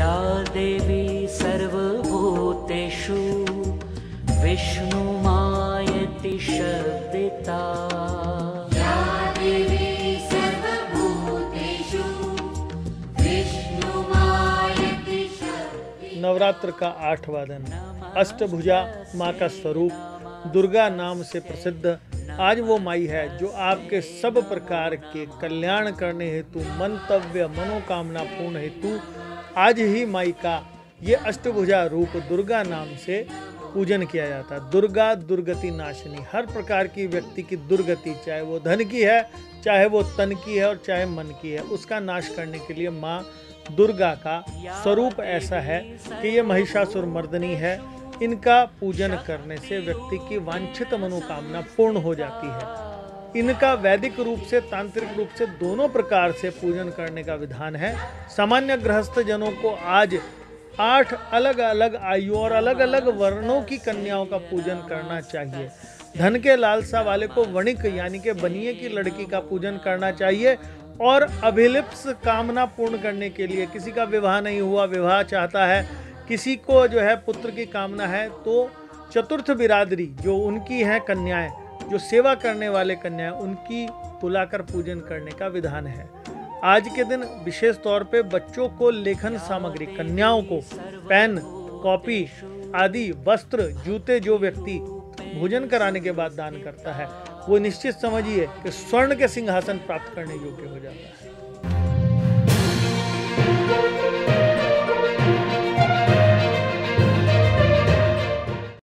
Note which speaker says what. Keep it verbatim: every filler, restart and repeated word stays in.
Speaker 1: या देवी सर्वभूतेषु विष्णुमायति शब्दिता।
Speaker 2: या देवी सर्वभूतेषु विष्णुमायति शब्दिता।
Speaker 3: नवरात्र का आठवां दिन, अष्टभुजा माँ का स्वरूप, दुर्गा नाम से प्रसिद्ध आज वो माई है जो आपके सब प्रकार के कल्याण करने हेतु, मंतव्य मनोकामना पूर्ण हेतु आज ही माई का ये अष्टभुजा रूप दुर्गा नाम से पूजन किया जाता है। दुर्गा दुर्गति नाशिनी, हर प्रकार की व्यक्ति की दुर्गति, चाहे वो धन की है, चाहे वो तन की है और चाहे मन की है, उसका नाश करने के लिए माँ दुर्गा का स्वरूप ऐसा है कि ये महिषासुर मर्दनी है। इनका पूजन करने से व्यक्ति की वांछित मनोकामना पूर्ण हो जाती है। इनका वैदिक रूप से, तांत्रिक रूप से दोनों प्रकार से पूजन करने का विधान है। सामान्य गृहस्थ जनों को आज आठ अलग अलग आयु और अलग अलग वर्णों की कन्याओं का पूजन करना चाहिए। धन के लालसा वाले को वणिक यानी कि बनिए की लड़की का पूजन करना चाहिए। और अभिलिप्स कामना पूर्ण करने के लिए, किसी का विवाह नहीं हुआ, विवाह चाहता है, किसी को जो है पुत्र की कामना है, तो चतुर्थ बिरादरी जो उनकी हैं कन्याएं, जो सेवा करने वाले कन्याएं, उनकी बुलाकर पूजन करने का विधान है। आज के दिन विशेष तौर पे बच्चों को लेखन सामग्री, कन्याओं को पेन, कॉपी आदि, वस्त्र, जूते जो व्यक्ति भोजन कराने के बाद दान करता है, वो निश्चित समझिए कि स्वर्ण के सिंहासन प्राप्त करने योग्य हो जाता है।